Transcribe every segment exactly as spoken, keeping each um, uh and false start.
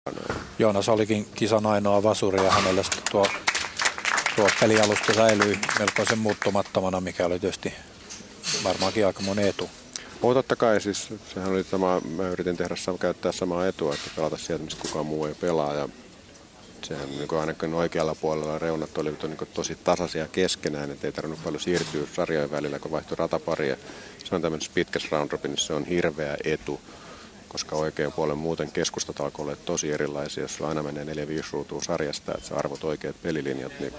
Joonas olikin kisan ainoa vasuri ja hänelle tuo, tuo pelialusta säilyi melkoisen muuttumattomana, mikä oli tietysti varmaankin aika monen etu. Oh, totta kai, siis sehän oli sama, mä yritin tehdä käyttää samaa etua, että pelata sieltä, mistä kukaan muu ei pelaa. Ja sehän niin ainakin oikealla puolella reunat oli niin tosi tasaisia keskenään, että ei tarvinnut paljon siirtyä sarjojen välillä, kun vaihtui rataparia. Se on tämmöisessä pitkässä round robinissa, se on hirveä etu, koska oikean puolen muuten keskustat alkoi olla tosi erilaisia. Jos aina menee neljä viisi ruutua sarjasta, että sä arvot oikeat pelilinjat, niin...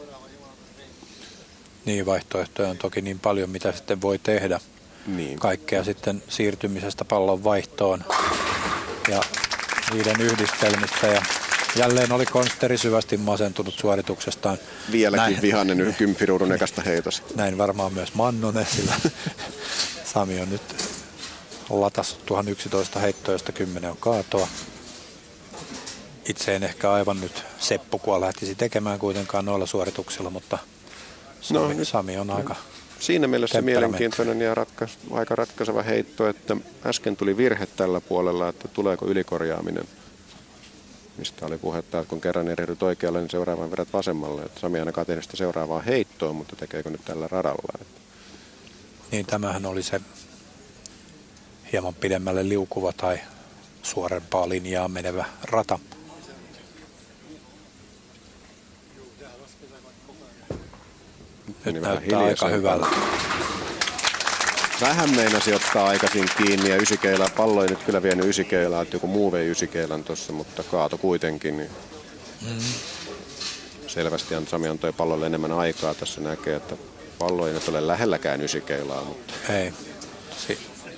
Niin, vaihtoehtoja on toki niin paljon, mitä sitten voi tehdä. Niin. Kaikkea sitten siirtymisestä pallon vaihtoon ja niiden yhdistelmistä. Ja jälleen oli Konsteri syvästi masentunut suorituksestaan. Vieläkin näin, vihainen kymppiruudun ekasta heitosta. Näin varmaan myös Mannonen, sillä Sami on nyt latas tuhat yksitoista heittoa, josta kymmenen on kaatoa. Itse en ehkä aivan nyt seppukua lähtisi tekemään kuitenkaan noilla suorituksilla, mutta Sami, no, Sami on aika... Siinä mielessä mielenkiintoinen ja ratkais, aika ratkaiseva heitto, että äsken tuli virhe tällä puolella, että tuleeko ylikorjaaminen. Mistä oli puhetta, että kun kerran erehdyt oikealle, niin seuraavan vedät vasemmalle. Että Sami ainakaan tehnyt sitä seuraavaa heittoa, mutta tekeekö nyt tällä radalla? Niin, tämähän oli se hieman pidemmälle liukuva tai suorempaa linjaa menevä rata. Nyt niin näyttää aika hyvältä. Vähän meinasi ottaa aikaisin kiinni ja ysikeilaa. Pallo ei nyt kyllä vienyt ysikeilaa, että joku muu vei ysikeilan tuossa, mutta kaato kuitenkin. Niin mm-hmm. Selvästi Sami antoi pallolle enemmän aikaa. Tässä näkee, että pallo ei nyt ole lähelläkään ysikeilaa, mutta ei. Si-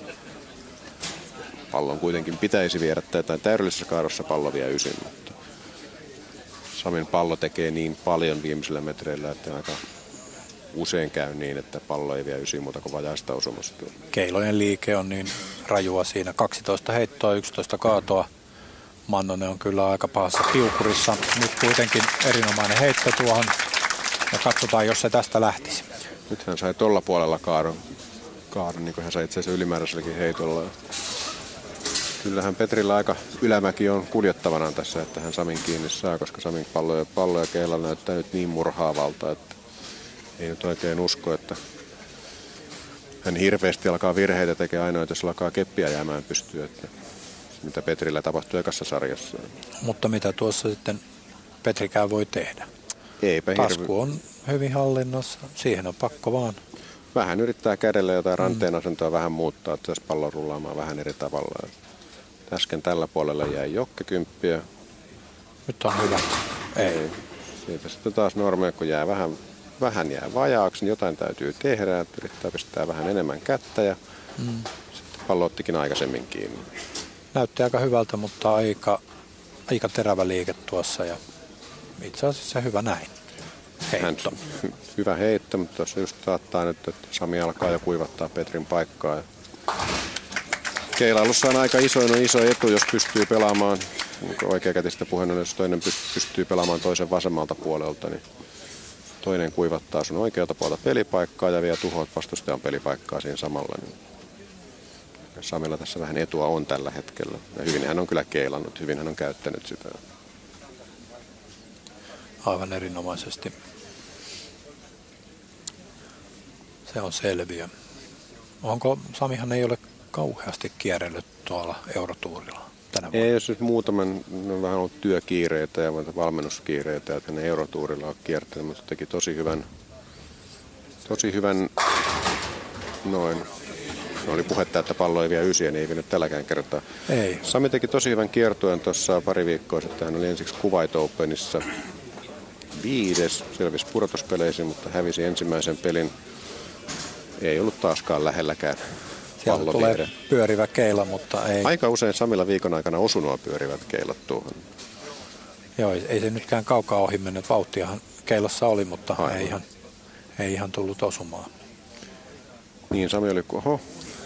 pallon kuitenkin pitäisi viedä tätä. Täydellisessä kaadossa pallo vie ysin, mutta Samin pallo tekee niin paljon viimeisillä metreillä, että aika usein käy niin, että pallo ei vie ysin muuta kuin vajaista osumasta. Keilojen liike on niin rajua siinä. kaksitoista heittoa, yksitoista kaatoa. Mannonen on kyllä aika pahassa piukurissa. Nyt kuitenkin erinomainen heitto tuohon. Ja katsotaan, jos se tästä lähtisi. Nyt hän sai tuolla puolella kaadon, kaadon niin kuin hän sai itse asiassa ylimääräiselläkin heitolla. Kyllähän Petrillä aika ylämäki on kuljettavana tässä, että hän Samin kiinni saa, koska Samin pallo ja, pallo ja keila näyttää nyt niin murhaavalta, että ei nyt oikein usko, että hän hirveästi alkaa virheitä tekee ainoa, jos alkaa keppiä jäämään pystyyn, että mitä Petrillä tapahtui ekassa sarjassa. Mutta mitä tuossa sitten Petrikään voi tehdä? Eipä Tasku hirve... on hyvin hallinnassa, siihen on pakko vaan. Vähän yrittää kädellä jotain ranteen asentoa vähän muuttaa, että saisi pallon rullaamaan vähän eri tavalla. Äsken tällä puolella jäi jokkekymppiä. Nyt on hyvä. Ei. Ei. Siitä sitten taas normia, kun jää vähän... Vähän jää vajaaksi, niin jotain täytyy tehdä, että yrittää pistää vähän enemmän kättä ja mm. sitten pallo ottikin aikaisemmin kiinni. Näytti aika hyvältä, mutta aika, aika terävä liike tuossa ja itse asiassa hyvä näin. Heitto. Hän, hyvä heitto, mutta tuossa just saattaa nyt, että Sami alkaa jo kuivattaa Petrin paikkaa. Keilailussa on aika iso, on iso etu, jos pystyy pelaamaan, oikeakätistä puheen, jos toinen pystyy pelaamaan toisen vasemmalta puolelta, niin toinen kuivattaa sun oikealta puolta pelipaikkaa ja vie tuhoat vastustajan pelipaikkaa siinä samalla. Niin Samilla tässä vähän etua on tällä hetkellä. Ja hyvin hän on kyllä keilannut, hyvin hän on käyttänyt sitä. Aivan erinomaisesti. Se on selviö. Onko, Samihan ei ole kauheasti kierrellyt tuolla Eurotuurilla tänä vuonna? Ei, jos nyt muutaman, on vähän ollut työkiireitä ja valmennuskiireitä, että ne Eurotuurilla on kiertänyt, mutta teki tosi hyvän, tosi hyvän, noin, oli puhetta, että pallo ei vie ysiä, niin ei vienyt tälläkään kertaa. Ei. Sami teki tosi hyvän kiertueen tuossa pari viikkoa sitten, hän oli ensiksi Kuwait Openissa viides, selvisi pudotuspeleisiin, mutta hävisi ensimmäisen pelin. Ei ollut taaskaan lähelläkään. Siellä tulee viedä. Pyörivä keila, mutta ei. Aika usein Samilla viikon aikana osu nuo pyörivät keilat tuohon. Joo, ei se nytkään kaukaa ohi mennyt. Vauhtiahan keilassa oli, mutta ei ihan, ei ihan tullut osumaan. Niin, Sami oli, oho.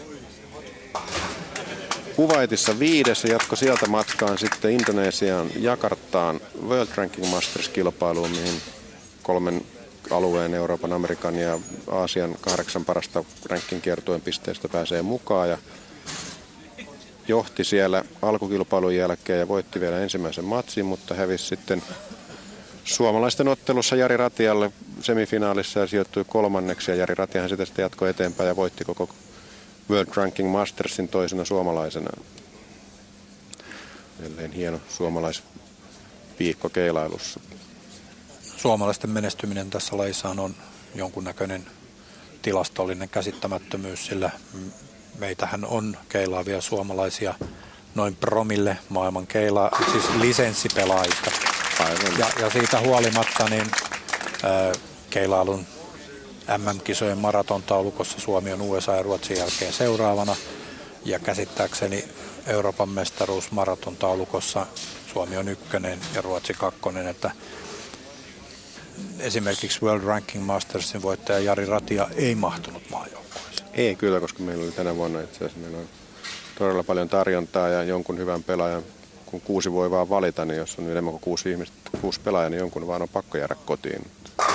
Kuwaitissa viides ja jatko sieltä matkaan sitten Indonesiaan, Jakartaan World Ranking Masters-kilpailuun, mihin kolmen alueen, Euroopan, Amerikan ja Aasian kahdeksan parasta ranking-kiertueen pisteistä pääsee mukaan. Ja johti siellä alkukilpailun jälkeen ja voitti vielä ensimmäisen matsin, mutta hävisi sitten suomalaisten ottelussa Jari Ratialle semifinaalissa ja sijoittui kolmanneksi. Ja Jari Ratiahan sitä sitten jatkoi eteenpäin ja voitti koko World Ranking Mastersin toisena suomalaisena. Edelleen hieno suomalaisviikko keilailussa. Suomalaisten menestyminen tässä lajissa on jonkunnäköinen tilastollinen käsittämättömyys, sillä meitähän on keilaavia suomalaisia noin promille maailman keila, siis lisenssipelaajista. Ja, ja siitä huolimatta niin ää, keilailun M M-kisojen maratontaulukossa Suomi on U S A ja Ruotsin jälkeen seuraavana. Ja käsittääkseni Euroopan mestaruus maratontaulukossa Suomi on ykkönen ja Ruotsi kakkonen, että esimerkiksi World Ranking Mastersin voittaja Jari Ratia ei mahtunut maajoukkueeseen. Ei kyllä, koska meillä oli tänä vuonna itse asiassa meillä on todella paljon tarjontaa ja jonkun hyvän pelaajan, kun kuusi voi vaan valita, niin jos on enemmän kuin kuusi ihmistä, kuusi pelaajaa, niin jonkun vaan on pakko jäädä kotiin.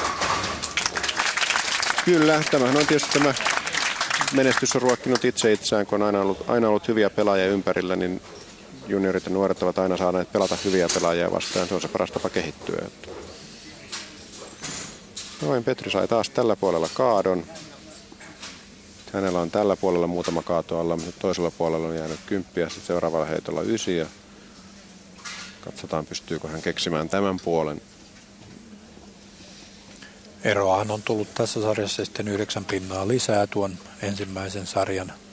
Kyllä, tämähän on tietysti tämä menestys on ruokkinut itse itseään, kun on aina ollut, aina ollut hyviä pelaajia ympärillä, niin juniorit ja nuoret ovat aina saaneet pelata hyviä pelaajia vastaan. Se on se paras tapa kehittyä. Noin, Petri sai taas tällä puolella kaadon. Hänellä on tällä puolella muutama kaato alla, mutta toisella puolella on jäänyt kymppiä, sitten seuraavalla heitolla ysi. Ja katsotaan, pystyykö hän keksimään tämän puolen. Eroahan on tullut tässä sarjassa sitten yhdeksän pinnaa lisää tuon ensimmäisen sarjan